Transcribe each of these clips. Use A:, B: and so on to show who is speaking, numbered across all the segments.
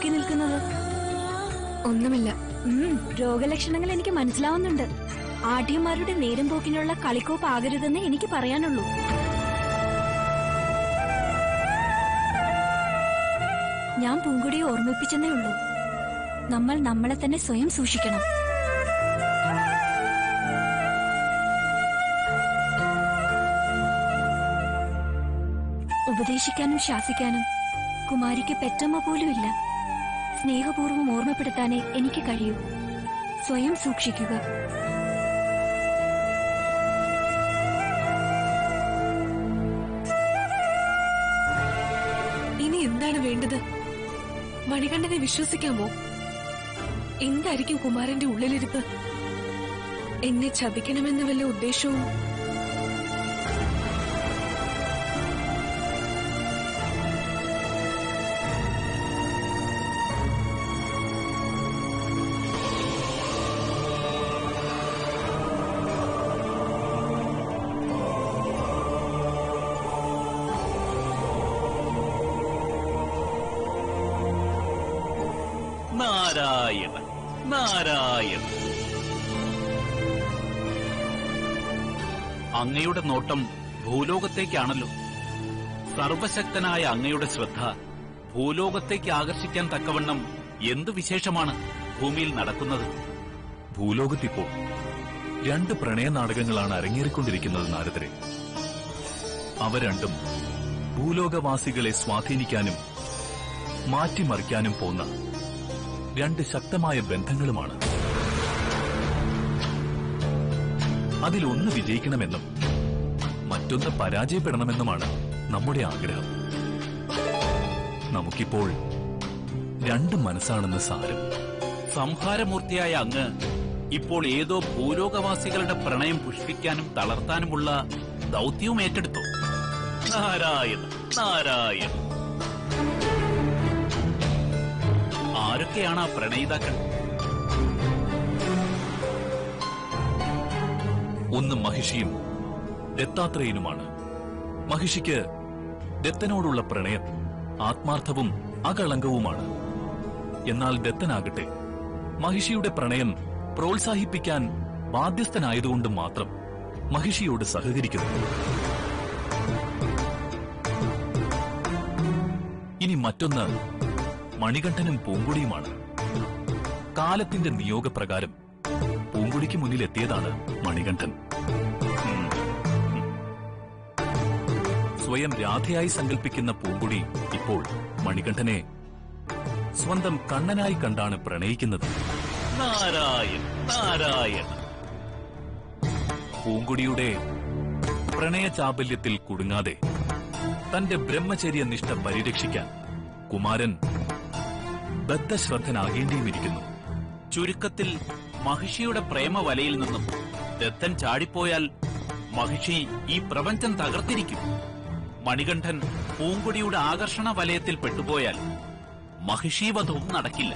A: നോക്കി നിൽക്കുന്നത്?
B: ഒന്നുമില്ല.
A: രോഗലക്ഷണങ്ങൾ എനിക്ക് മനസ്സിലാവുന്നുണ്ട്. ആഢ്യന്മാരുടെ നേരം പോക്കിനുള്ള കളിക്കോപ്പാകരുതെന്ന് എനിക്ക് പറയാനുള്ളൂ. ഞാൻ പൂങ്കുടിയെ ഓർമ്മിപ്പിച്ചെന്നേ ഉള്ളൂ. നമ്മൾ നമ്മളെ തന്നെ സ്വയം സൂക്ഷിക്കണം. ഉപദേശിക്കാനും ശാസിക്കാനും കുമാരിക്ക് പെറ്റമ്മ പോലുമില്ല. സ്നേഹപൂർവ്വം ഓർമ്മപ്പെടുത്താനേ എനിക്ക് കഴിയൂ. സ്വയം സൂക്ഷിക്കുക.
B: ഇനി എന്താണ് വേണ്ടത്? മണികണ്ഠനെ വിശ്വസിക്കാമോ? എന്തായിരിക്കും കുമാരന്റെ ഉള്ളിലിരിപ്പ്? എന്നെ ചതിക്കണമെന്ന വല്ല ഉദ്ദേശവും?
C: നാരായണ നാരായണ. അങ്ങയുടെ നോട്ടം ഭൂലോകത്തേക്കാണല്ലോ. സർവശക്തനായ അങ്ങയുടെ ശ്രദ്ധ ഭൂലോകത്തേക്ക് ആകർഷിക്കാൻ തക്കവണ്ണം എന്തു വിശേഷമാണ് ഭൂമിയിൽ നടക്കുന്നത്?
D: ഭൂലോകത്തിപ്പോൾ 2 പ്രണയ നാടകങ്ങളാണ് അരങ്ങേറിക്കൊണ്ടിരിക്കുന്നത് നാരദരെ. അവ രണ്ടും ഭൂലോകവാസികളെ സ്വാധീനിക്കാനും മാറ്റിമറിക്കാനും പോന്ന 2 ശക്തമായ ബന്ധങ്ങളുമാണ്. അതിലൊന്ന് വിജയിക്കണമെന്നും മറ്റൊന്ന് പരാജയപ്പെടണമെന്നുമാണ് നമ്മുടെ ആഗ്രഹം. നമുക്കിപ്പോൾ 2 മനസ്സാണെന്ന് സാരം.
C: സംഹാരമൂർത്തിയായ അങ്ങ് ഇപ്പോൾ ഏതോ ഭൂലോകവാസികളുടെ പ്രണയം പുഷ്പിക്കാനും തളർത്താനുമുള്ള ദൗത്യവും ഏറ്റെടുത്തു. നാരായണ നാരായണ. ആരൊക്കെയാണ് ആ പ്രണയിതാക്കൾ?
D: ഒന്ന് മഹിഷിയും ദത്താത്രേയനുമാണ്. മഹിഷിക്ക് ദത്തനോടുള്ള പ്രണയം ആത്മാർത്ഥവും അകളങ്കവുമാണ്. എന്നാൽ ദത്തനാകട്ടെ മഹിഷിയുടെ പ്രണയം പ്രോത്സാഹിപ്പിക്കാൻ ബാധ്യസ്ഥനായതുകൊണ്ട് മാത്രം മഹിഷിയോട് സഹകരിക്കുന്നു. ഇനി മറ്റൊന്ന് മണികണ്ഠനും പൂങ്കുടിയുമാണ്. കാലത്തിന്റെ നിയോഗപ്രകാരം പൂങ്കുടിക്ക് മുന്നിലെത്തിയതാണ് മണികണ്ഠൻ. സ്വയം രാധയായി സങ്കല്പിക്കുന്ന പൂങ്കുടി ഇപ്പോൾ മണികണ്ഠനെ സ്വന്തം കണ്ണനായി കണ്ടാണ് പ്രണയിക്കുന്നത്.
C: നാരായണ നാരായണ.
D: പൂങ്കുടിയുടെ പ്രണയ ചാബല്യത്തിൽ കുടുങ്ങാതെ തന്റെ ബ്രഹ്മചര്യ നിഷ്ഠ പരിരക്ഷിക്കാൻ കുമാരൻ ബദ്ധശ്രദ്ധനാകേണ്ടിയുമിരിക്കുന്നു.
C: ചുരുക്കത്തിൽ മഹിഷിയുടെ പ്രേമവലയിൽ നിന്നും ദത്തൻ ചാടിപ്പോയാൽ മഹിഷി ഈ പ്രപഞ്ചം തകർത്തിരിക്കും. മണികണ്ഠൻ പൂങ്കുടിയുടെ ആകർഷണ വലയത്തിൽ പെട്ടുപോയാൽ മഹിഷീവധവും നടക്കില്ല.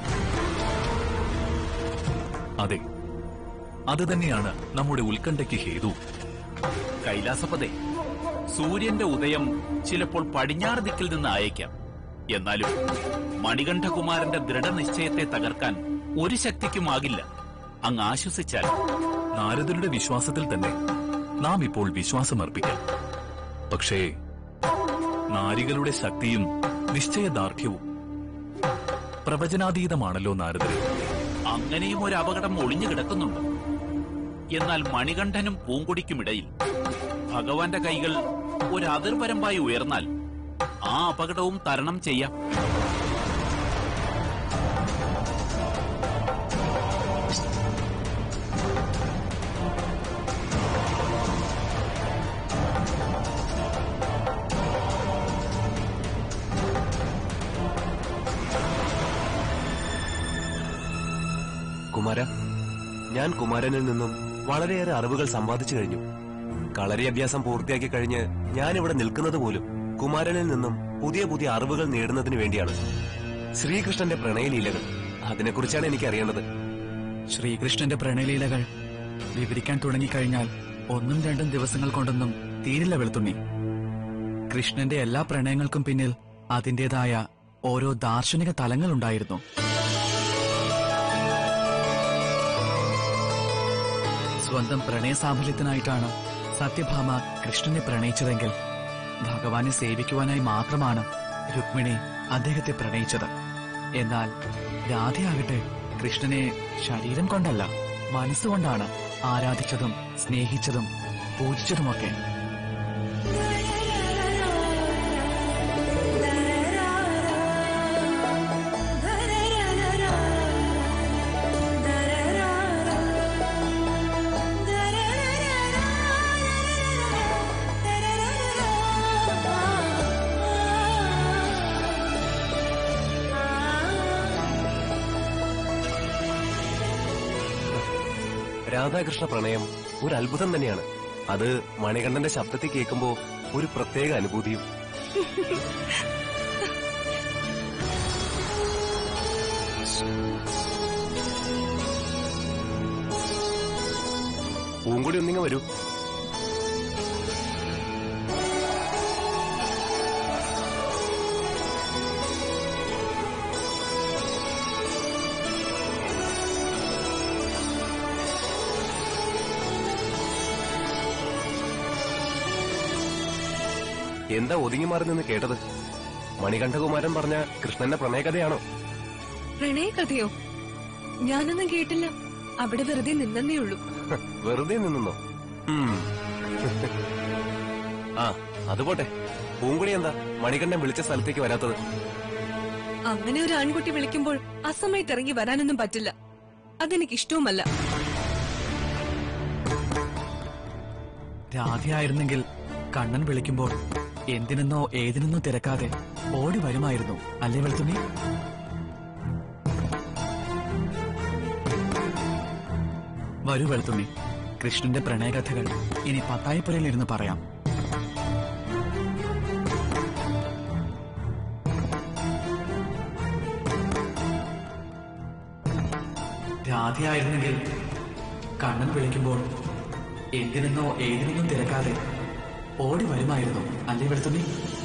D: അതെ, അതുതന്നെയാണ് നമ്മുടെ ഉത്കണ്ഠയ്ക്ക് ഹേതു.
C: കൈലാസപതേ, സൂര്യന്റെ ഉദയം ചിലപ്പോൾ പടിഞ്ഞാറ് ദിക്കിൽ നിന്ന് ആയേക്കാം. എന്നാലും മണികണ്ഠകുമാരന്റെ ദൃഢനിശ്ചയത്തെ തകർക്കാൻ ഒരു ശക്തിക്കുമാകില്ല. അങ്ങ് ആശ്വസിച്ചാൽ.
D: നാരദരുടെ വിശ്വാസത്തിൽ തന്നെ നാം ഇപ്പോൾ വിശ്വാസമർപ്പിക്കാം. പക്ഷേ നാരികളുടെ ശക്തിയും നിശ്ചയദാർഢ്യവും പ്രവചനാതീതമാണല്ലോ നാരദരെ.
C: അങ്ങനെയും ഒരു അപകടം ഒളിഞ്ഞു കിടക്കുന്നുണ്ട്. എന്നാൽ മണികണ്ഠനും പൂങ്കുടിക്കുമിടയിൽ ഭഗവാന്റെ കൈകൾ ഒരു അതിർവരമ്പായി ഉയർന്നാൽ ആ അപകടവും തരണം ചെയ്യാം.
E: കുമാര, ഞാൻ കുമാരനിൽ നിന്നും വളരെയേറെ അറിവുകൾ സമ്പാദിച്ചു കഴിഞ്ഞു. കളരി അഭ്യാസം പൂർത്തിയാക്കി കഴിഞ്ഞ് ഞാനിവിടെ നിൽക്കുന്നത് പോലും കുമാരനിൽ നിന്നും പുതിയ പുതിയ അറിവുകൾ നേടുന്നതിന് വേണ്ടിയാണ്. ശ്രീകൃഷ്ണന്റെ പ്രണയലീലകൾ, അതിനെക്കുറിച്ചാണ് എനിക്ക് അറിയേണ്ടത്.
F: ശ്രീകൃഷ്ണന്റെ പ്രണയലീലകൾ വിവരിക്കാൻ തുടങ്ങിക്കഴിഞ്ഞാൽ 1-2 ദിവസങ്ങൾ കൊണ്ടൊന്നും തീരില്ല വെളുത്തുണ്ണി. കൃഷ്ണന്റെ എല്ലാ പ്രണയങ്ങൾക്കും പിന്നിൽ അതിന്റേതായ ഓരോ ദാർശനിക തലങ്ങളുണ്ടായിരുന്നു. സ്വന്തം പ്രണയസാഫല്യത്തിനായിട്ടാണ് സത്യഭാമ കൃഷ്ണനെ പ്രണയിച്ചതെങ്കിൽ ഭഗവാനെ സേവിക്കുവാനായി മാത്രമാണ് രുക്മിണി അദ്ദേഹത്തെ പ്രണയിച്ചത്. എന്നാൽ രാധയാകട്ടെ കൃഷ്ണനെ ശരീരം കൊണ്ടല്ല, മനസ്സുകൊണ്ടാണ് ആരാധിച്ചതും സ്നേഹിച്ചതും പൂജിച്ചതുമൊക്കെ.
E: രാധാകൃഷ്ണ പ്രണയം ഒരു അത്ഭുതം തന്നെയാണ്. അത് മണികണ്ഠന്റെ ശബ്ദത്തിൽ കേൾക്കുമ്പോ ഒരു പ്രത്യേക അനുഭൂതിയും. പൂങ്കുടി ഒന്നിങ്ങ വരൂ. എന്താ ഒതുങ്ങി മാറി നിന്ന് കേട്ടത്? മണികണ്ഠകുമാരൻ പറഞ്ഞ കൃഷ്ണന്റെ പ്രണയകഥയാണോ?
B: പ്രണയകഥയോ? ഞാനൊന്നും കേട്ടില്ല. അവിടെ വെറുതെ നിന്നേ ഉള്ളൂ.
E: വെറുതെ നിന്നോ? ആ അതുപോട്ടെ. പൂങ്കുടി എന്താ മണികണ്ഠൻ വിളിച്ച സ്ഥലത്തേക്ക് വരാത്തത്?
B: അങ്ങനെ ഒരു ആൺകുട്ടി വിളിക്കുമ്പോൾ അസമയത്ത് ഇറങ്ങി വരാനൊന്നും പറ്റില്ല. അതെനിക്കിഷ്ടവുമല്ല.
F: രാധയായിരുന്നെങ്കിൽ കണ്ണൻ വിളിക്കുമ്പോൾ എന്തിനെന്നോ ഏതിനെന്നോ തിരക്കാതെ ഓടി വരുമായിരുന്നു, അല്ലേ വെളുത്തുണ്ണി? വരൂ വെളുത്തുണ്ണി, കൃഷ്ണന്റെ പ്രണയകഥകൾ ഇനി പത്തായപ്പുരയിലിരുന്ന് പറയാം. രാധയായിരുന്നെങ്കിൽ കണ്ണൻ വിളിക്കുമ്പോൾ എന്തിനെന്നോ ഏതിനെന്നോ തിരക്കാതെ ഓടി വരുമായിരുന്നു, അല്ലേ വെളുത്തുണ്ണി?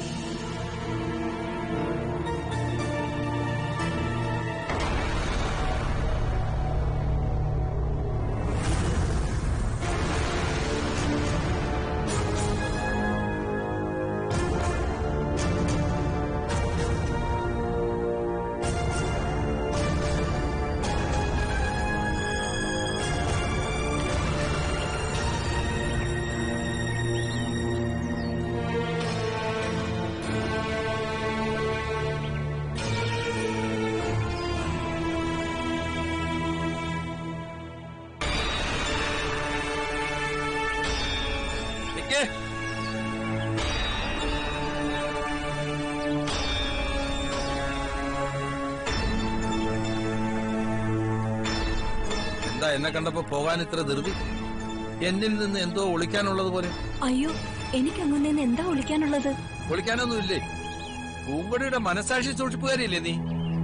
G: എന്താ എന്നെ കണ്ടപ്പോ പോകാൻ ഇത്ര ധൃതി? എന്നിൽ നിന്ന് എന്തോ ഒളിക്കാനുള്ളത് പോലെ.
A: അയ്യോ, എനിക്ക് അങ്ങുന്നേന്ന് എന്താ ഒളിക്കാനുള്ളത്?
G: ഒളിക്കാനൊന്നുമില്ലേ? പൂങ്കൊടിയുടെ മനസാക്ഷി സൂക്ഷിപ്പുകാരില്ലേ നീ?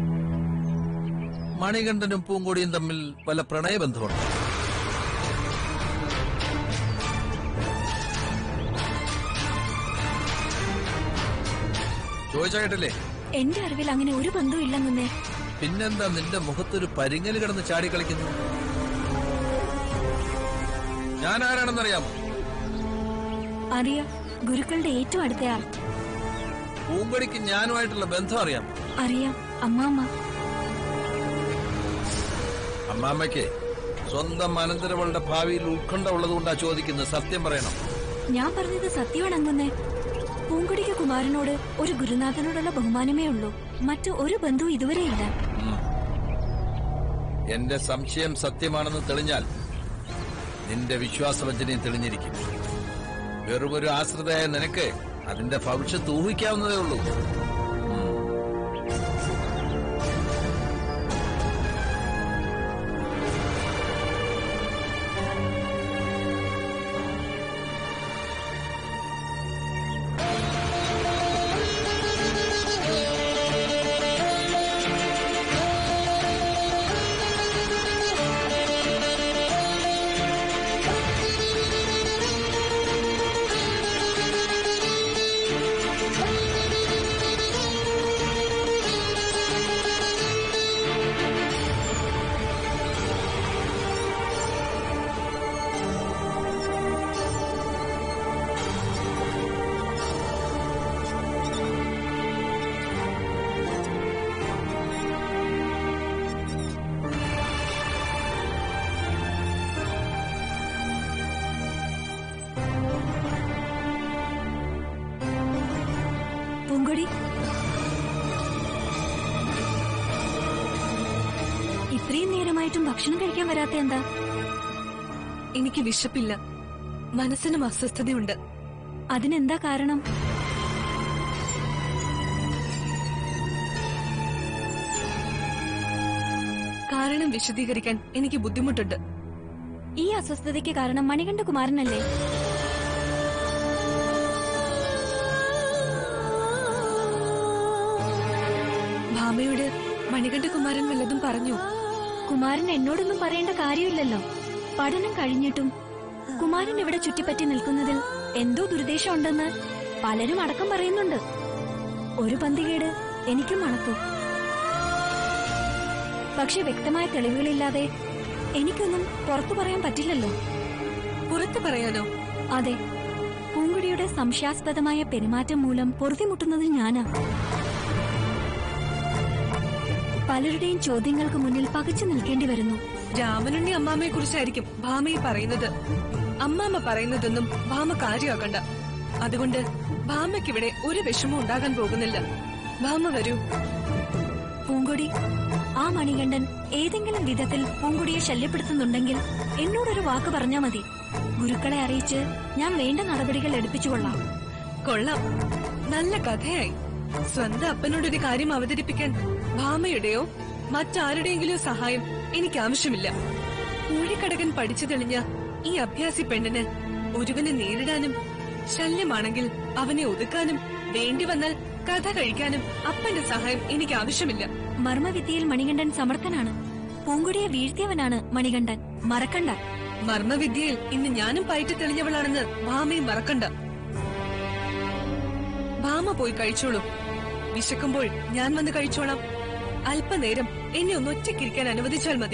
G: മണികണ്ഠനും പൂങ്കൊടിയും തമ്മിൽ പല പ്രണയബന്ധമുണ്ട്. ചോദിച്ചായിട്ടല്ലേ?
A: എന്റെ അറിവിൽ അങ്ങനെ ഒരു ബന്ധവും ഇല്ലെന്നേ.
G: പിന്നെന്താ നിന്റെ മുഖത്തൊരു പരിങ്ങല് കിടന്ന് ചാടി കളിക്കുന്നു? ഞാൻ ആരാണെന്നറിയാമോ?
A: അറിയാം, ഗുരുക്കളുടെ ഏറ്റവും അടുത്തയാൾ.
G: പൂങ്കൊടിക്ക് ഞാനുമായിട്ടുള്ള ബന്ധം അറിയാം.
A: അറിയാം, അമ്മാമ്മ.
G: അമ്മാമ്മയ്ക്ക് സ്വന്തം അനന്തരവളുടെ ഭാവിയിൽ ഉത്കണ്ഠ ഉള്ളതുകൊണ്ടാ ചോദിക്കുന്നത്. സത്യം പറയണം.
A: ഞാൻ പറഞ്ഞത് സത്യമാണ് അങ്ങുന്നേ. പൂങ്കൊടിക്ക് കുമാരനോട് ഒരു ഗുരുനാഥനോടുള്ള ബഹുമാനമേ ഉള്ളൂ. മറ്റു ഒരു ബന്ധവും ഇതുവരെയില്ല.
G: എന്റെ സംശയം സത്യമാണെന്ന് തെളിഞ്ഞാൽ നിന്റെ വിശ്വാസവഞ്ചനയും തെളിഞ്ഞിരിക്കും. വെറുമൊരു ആശ്രിതയായ നിനക്ക് അതിന്റെ ഭവിഷ്യത്ത് ഊഹിക്കാവുന്നതേ ഉള്ളൂ.
A: പൂങ്കൊടി, ഇത്രയും നേരമായിട്ടും ഭക്ഷണം കഴിക്കാൻ വരാത്ത എന്താ?
B: എനിക്ക് വിശപ്പില്ല, മനസ്സിനും അസ്വസ്ഥതയുണ്ട്.
A: അതിനെന്താ കാരണം?
B: കാരണം വിശദീകരിക്കാൻ എനിക്ക് ബുദ്ധിമുട്ടുണ്ട്.
A: ഈ അസ്വസ്ഥതയ്ക്ക് കാരണം മണികണ്ഠകുമാരനല്ലേ?
B: ഭാമയോട് മണികണ്ഠകുമാരൻ വല്ലതും പറഞ്ഞു?
A: കുമാരൻ എന്നോടൊന്നും പറയേണ്ട കാര്യമില്ലല്ലോ. പഠനം കഴിഞ്ഞിട്ടും കുമാരൻ ഇവിടെ ചുറ്റിപ്പറ്റി നിൽക്കുന്നതിൽ എന്തോ ദുരുദ്ദേശം ഉണ്ടെന്ന് പലരും അടക്കം പറയുന്നുണ്ട്. ഒരു പന്തികേട് എനിക്കും മണത്തു. പക്ഷെ വ്യക്തമായ തെളിവുകളില്ലാതെ എനിക്കൊന്നും പുറത്തു പറയാൻ പറ്റില്ലല്ലോ.
B: പുറത്തു പറയാനോ?
A: അതെ, പൂങ്കുടിയുടെ സംശയാസ്പദമായ പെരുമാറ്റം മൂലം പൊറുതിമുട്ടുന്നത് ഞാനാ. പലരുടെയും ചോദ്യങ്ങൾക്ക് മുന്നിൽ പകച്ചു നിൽക്കേണ്ടി വരുന്നു.
B: രാമനുണ്ണി അമ്മാമ്മയെ കുറിച്ചായിരിക്കും ഭാമ ഈ പറയുന്നത്. അമ്മാമ്മ പറയുന്നതൊന്നും ഭാമ കാര്യമാക്കണ്ട. അതുകൊണ്ട് ഭാമയ്ക്കിവിടെ ഒരു വിഷമം ഉണ്ടാകാൻ പോകുന്നില്ല. ഭാമ വരൂ.
A: പൂങ്കൊടി, ആ മണികണ്ഠൻ ഏതെങ്കിലും വിധത്തിൽ പൂങ്കുടിയെ ശല്യപ്പെടുത്തുന്നുണ്ടെങ്കിൽ എന്നോടൊരു വാക്ക് പറഞ്ഞാ മതി. ഗുരുക്കളെ അറിയിച്ച് ഞാൻ വേണ്ട നടപടികൾ എടുപ്പിച്ചുകൊള്ളാം.
B: കൊള്ളാം, നല്ല കഥയായി. സ്വന്തം അപ്പനോടൊരു കാര്യം അവതരിപ്പിക്കാൻ ഭാമയുടെയോ മറ്റാരുടെയെങ്കിലോ സഹായം എനിക്ക് ആവശ്യമില്ല. ഊഴിക്കടകൻ പഠിച്ചു തെളിഞ്ഞ ഈ അഭ്യാസി പെണ്ണിന് ഒരുവനെ നേരിടാനും ശല്യമാണെങ്കിൽ അവനെ ഒതുക്കാനും വേണ്ടി വന്നാൽ കഥ കഴിക്കാനും അപ്പന്റെ സഹായം എനിക്ക് ആവശ്യമില്ല.
A: മർമ്മവിദ്യയിൽ മണികണ്ഠൻ സമർത്ഥനാണ്. പൂങ്കുടിയെ വീഴ്ത്തിയവനാണ് മണികണ്ഠൻ, മറക്കണ്ട.
B: മർമ്മവിദ്യയിൽ ഇന്ന് ഞാനും പയറ്റി തെളിഞ്ഞവളാണെന്ന് ഭാമയും മറക്കണ്ട. ഭാമ പോയി കഴിച്ചോളൂ. വിശക്കുമ്പോൾ ഞാൻ വന്ന് കഴിച്ചോളാം. അല്പനേരം എന്നെ ഒന്ന് ഒറ്റയ്ക്കിരിക്കാൻ അനുവദിച്ചാൽ മതി.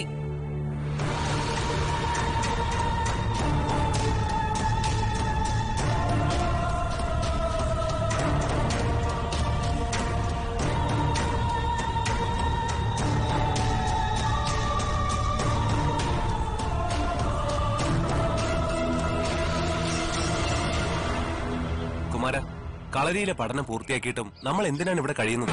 E: കുമാര, കളരിയിലെ പഠനം പൂർത്തിയാക്കിയിട്ടും നമ്മൾ എന്തിനാണ് ഇവിടെ കഴിയുന്നത്?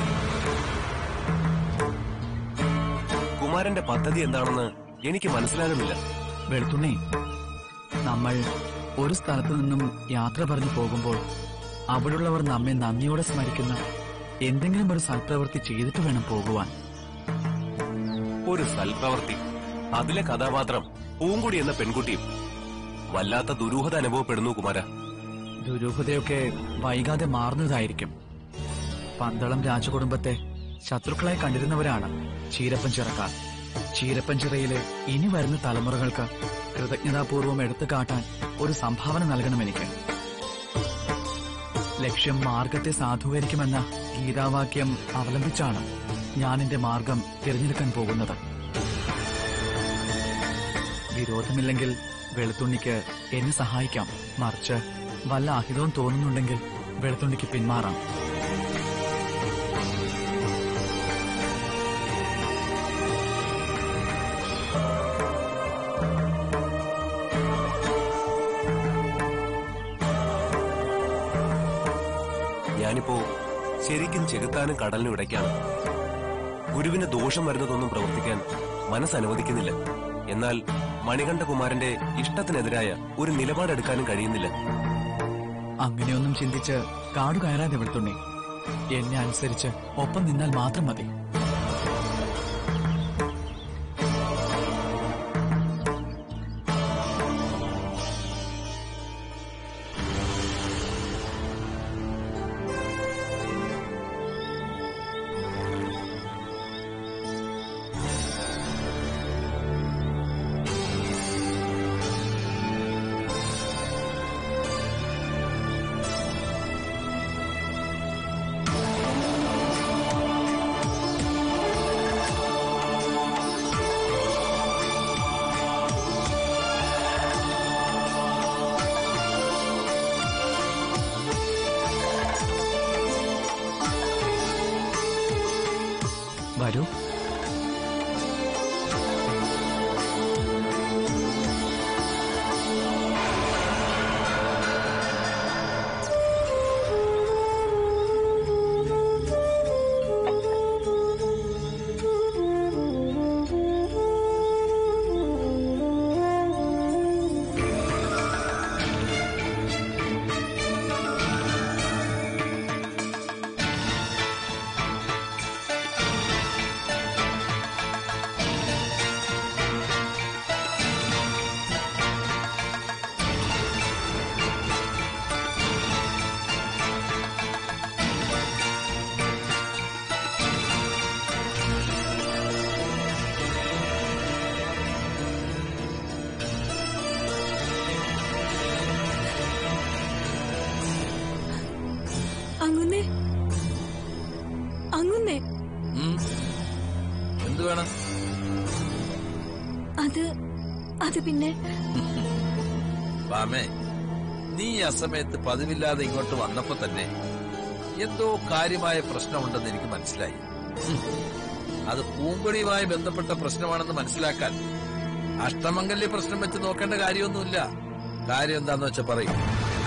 E: കുമാരന്റെ പദ്ധതി എന്താണെന്ന് എനിക്ക് മനസ്സിലാകുന്നില്ല.
F: വെളുത്തുണ്ണി, നമ്മൾ ഒരു സ്ഥലത്തു നിന്നും യാത്ര പറഞ്ഞു പോകുമ്പോൾ അവിടെയുള്ളവർ നമ്മെ നന്ദിയോടെ സ്മരിക്കുന്ന എന്തെങ്കിലും ഒരു സൽപ്രവൃത്തി ചെയ്തിട്ട് വേണം പോകുവാൻ.
E: ഒരു സൽപ്രവൃത്തി, അതിലെ കഥാപാത്രം പൂങ്കുടി എന്ന പെൺകുട്ടിയും. വല്ലാത്ത ദുരൂഹത അനുഭവപ്പെടുന്നു കുമാര.
F: ദുരൂഹതയൊക്കെ വൈകാതെ മാറുന്നതായിരിക്കും. പന്തളം രാജകുടുംബത്തെ ശത്രുക്കളായി കണ്ടിരുന്നവരാണ് ചീരപ്പൻചിറക്കാർ. ചീരപ്പൻചിറയിലെ ഇനി വരുന്ന തലമുറകൾക്ക് കൃതജ്ഞതാപൂർവം എടുത്തു കാട്ടാൻ ഒരു സംഭാവന നൽകണം എനിക്ക്. ലക്ഷ്യം മാർഗത്തെ സാധൂകരിക്കുമെന്ന ഗീതാവാക്യം അവലംബിച്ചാണ് ഞാൻ എന്റെ മാർഗം തിരഞ്ഞെടുക്കാൻ പോകുന്നത്. വിരോധമില്ലെങ്കിൽ വെളുത്തുണ്ണിക്ക് എന്നെ സഹായിക്കാം. മറിച്ച് വല്ല അഹിതവും തോന്നുന്നുണ്ടെങ്കിൽ വെളുത്തുണ്ണിക്ക് പിന്മാറാം.
E: ഞാനിപ്പോ ശരിക്കും ചെകുത്താനും കടലിനും ഇടയ്ക്കാണ്. ഗുരുവിന് ദോഷം വരുന്നതൊന്നും പ്രവർത്തിക്കാൻ മനസ്സനുവദിക്കുന്നില്ല. എന്നാൽ മണികണ്ഠകുമാരന്റെ ഇഷ്ടത്തിനെതിരായ ഒരു നിലപാടെടുക്കാനും കഴിയുന്നില്ല.
F: അങ്ങനെയൊന്നും ചിന്തിച്ച് കാടു കയറാതെ വെളുത്തുണ്ണി. എന്നെ അനുസരിച്ച് ഒപ്പം നിന്നാൽ മാത്രം മതി. വരൂ.
A: അത് പിന്നെ
G: ഭാമേ, നീ ആ സമയത്ത് പതിവില്ലാതെ ഇങ്ങോട്ട് വന്നപ്പോ തന്നെ എന്തോ കാര്യമായ പ്രശ്നമുണ്ടെന്ന് എനിക്ക് മനസ്സിലായി. അത് പൂങ്കൊടിയുമായി ബന്ധപ്പെട്ട പ്രശ്നമാണെന്ന് മനസ്സിലാക്കാൻ അഷ്ടമംഗല്യ പ്രശ്നം വെച്ച് നോക്കേണ്ട കാര്യമൊന്നുമില്ല. കാര്യം എന്താന്ന് വെച്ചാ പറയും.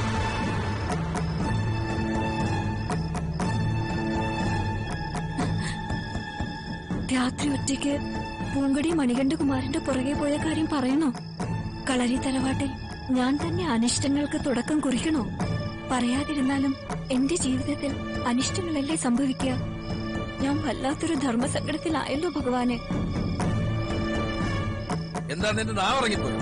A: രാത്രി ഒറ്റയ്ക്ക് പൂങ്കടി മണികണ്ഠകുമാരന്റെ പുറകെ പോയ കാര്യം പറയണോ? കളരി തറവാട്ടിൽ ഞാൻ തന്നെ അനിഷ്ടങ്ങൾക്ക് തുടക്കം കുറിക്കണോ? പറയാതിരുന്നാലും എന്റെ ജീവിതത്തിൽ അനിഷ്ടങ്ങളല്ലേ സംഭവിക്കുക? ഞാൻ വല്ലാത്തൊരു ധർമ്മസങ്കടത്തിലായല്ലോ ഭഗവാനെ.
G: എന്താ നിന്റെ നാവിറങ്ങിപ്പോയോ?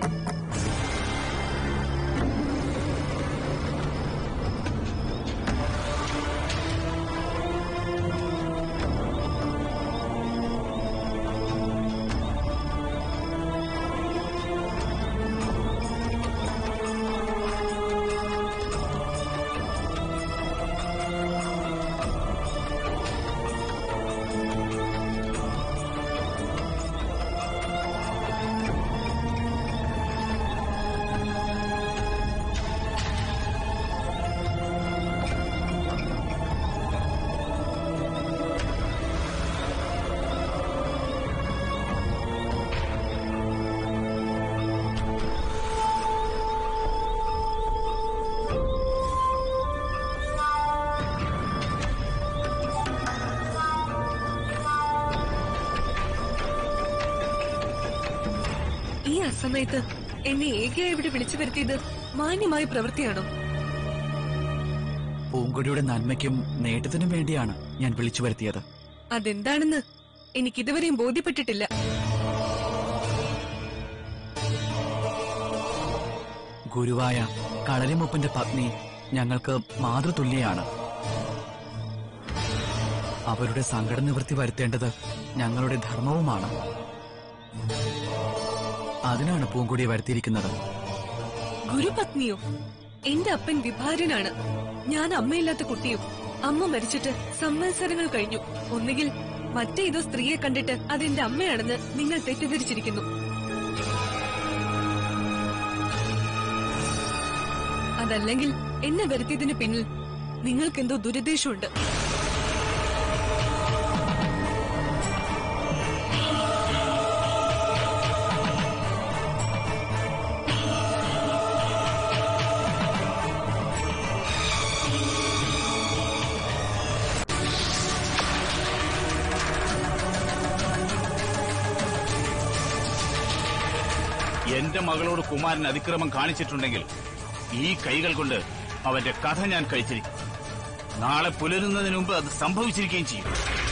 B: സമയത്ത് എന്നെ ഏകയായി ഇവിടെ വിളിച്ചു വരുത്തിയത് മാന്യമായ പ്രവൃത്തിയാണോ?
F: പൂങ്കൊടിയുടെ നന്മയ്ക്കും നേട്ടത്തിനും വേണ്ടിയാണ് ഞാൻ വിളിച്ചു വരുത്തിയത്.
B: അതെന്താണെന്ന് എനിക്കിതുവരെയും ബോധ്യപ്പെട്ടിട്ടില്ല.
F: ഗുരുവായ കളരിമുപ്പന്റെ പത്നി ഞങ്ങൾക്ക് മാതൃതുല്യാണ്. അവരുടെ സങ്കട നിവൃത്തി വരുത്തേണ്ടത് ഞങ്ങളുടെ ധർമ്മവുമാണ്. അതിനാണ് പൂങ്കൊടിയെ വരുത്തിയിരിക്കുന്നത്.
B: ഗുരുപത്നിയോ? എന്റെ അപ്പൻ വിഭാര്യനാണ്. ഞാൻ അമ്മയില്ലാത്ത കുട്ടിയും. അമ്മ മരിച്ചിട്ട് സംവത്സരങ്ങൾ കഴിഞ്ഞു. ഒന്നുകിൽ മറ്റേതോ സ്ത്രീയെ കണ്ടിട്ട് അതെന്റെ അമ്മയാണെന്ന് നിങ്ങൾ തെറ്റിദ്ധരിച്ചിരിക്കുന്നു. അതല്ലെങ്കിൽ എന്നെ വരുത്തിയതിന് പിന്നിൽ നിങ്ങൾക്കെന്തോ ദുരുദ്ദേശമുണ്ട്.
C: എന്റെ മകളോട് കുമാരൻ അതിക്രമം കാണിച്ചിട്ടുണ്ടെങ്കിൽ ഈ കൈകൾ കൊണ്ട് അവന്റെ കഥ ഞാൻ കഴിച്ചിരിക്കും. നാളെ പുലരുന്നതിന് മുമ്പ് അത് സംഭവിച്ചിരിക്കുകയും ചെയ്യും.